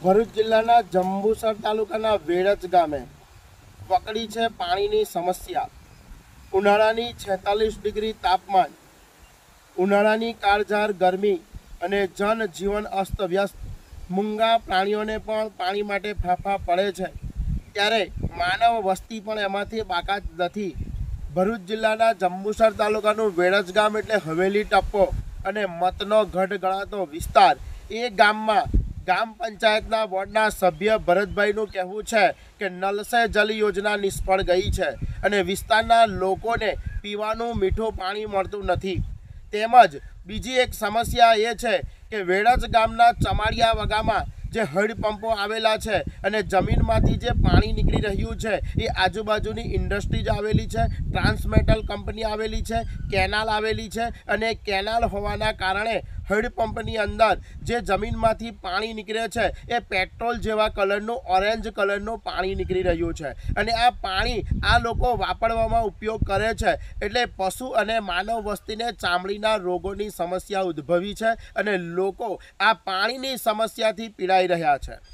ભરૂચ જિલ્લાના જંબુસર તાલુકાના વેડજ ગામે પકડી છે પાણીની સમસ્યા। ઉનાળાની 46 ડિગ્રી તાપમાન, ઉનાળાની કાળઝાળ ગરમી અને જનજીવન અસ્તવ્યસ્ત, મૂંગા પ્રાણીઓને પણ પાણી માટે ફાંફા પડે છે, ત્યારે માનવ વસ્તી પણ એમાંથી બાકાત નથી। ભરૂચ જિલ્લાના જંબુસર તાલુકાનું વેડજ ગામ એટલે હવેલી ટપ્પો અને મતનો ગઢ ગણાતો વિસ્તાર। એ ગામમાં ગ્રામ પંચાયતના વોર્ડના સભ્ય ભરતભાઈનું કહેવું છે કે નલ સે જલ યોજના નિષ્ફળ ગઈ છે અને વિસ્તારના લોકોને પીવાનું મીઠું પાણી મળતું નથી। તેમજ બીજી એક સમસ્યા એ છે કે વેડજ ગામના ચમાડિયા વગામાં જે હેડપંપો આવેલા છે અને જમીનમાંથી જે પાણી નીકળી રહ્યું છે એ આજુબાજુની ઇન્ડસ્ટ્રીઝ આવેલી છે, ટ્રાન્સમેટલ કંપની આવેલી છે, કેનાલ આવેલી છે અને કેનાલ હોવાના કારણે હેડપંપની અંદર જે જમીનમાંથી પાણી નીકળે છે એ પેટ્રોલ જેવા કલરનું, ઓરેન્જ કલરનું પાણી નીકળી રહ્યું છે અને આ પાણી આ લોકો વાપરવામાં ઉપયોગ કરે છે, એટલે પશુ અને માનવ વસ્તીને ચામડીના રોગોની સમસ્યા ઉદ્ભવી છે અને લોકો આ પાણીની સમસ્યાથી પીડાઈ રહ્યા છે।